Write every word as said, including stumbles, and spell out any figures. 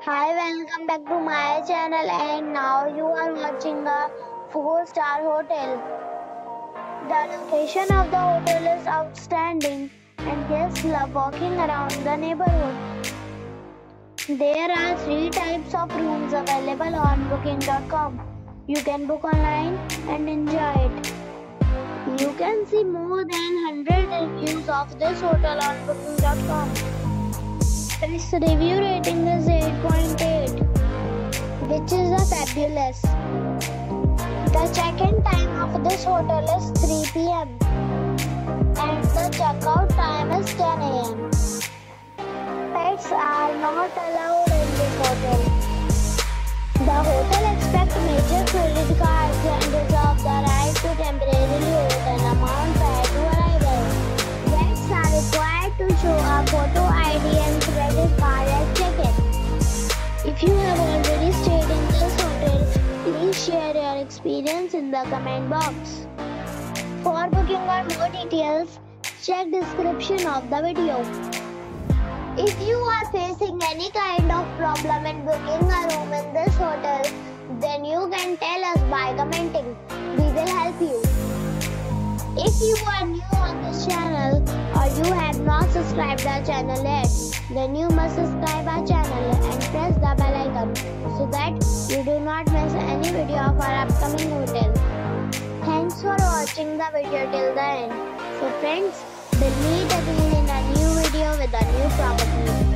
Hi, welcome back to my channel, and now you are watching a four star hotel. The location of the hotel is outstanding and guests love walking around the neighborhood. There are three types of rooms available on booking dot com. You can book online and enjoy it. You can see more than one hundred reviews of this hotel on booking dot com. Its review rating is eight point eight, which is a fabulous. The check-in time of this hotel is three p m and the check-out time is ten a m Pets are not allowed in this hotel. The hotel accepts major credit cards and reserves the right to temporarily hold an amount prior to arrival. Guests are required to show a photo I D and credit card at check-in. If you have already stayed in this hotel, please share your experience in the comment box. For booking or more details, check description of the video. If you are facing any kind of problem in booking a room in this hotel, then you can tell us by commenting. We will help you. If you are new on this channel or you have not subscribed our channel yet, then you must subscribe our channel and press the bell icon so that you do not miss any video of our upcoming hotel. Thanks for watching the video till the end. So friends, we'll meet again in a new video with a new property.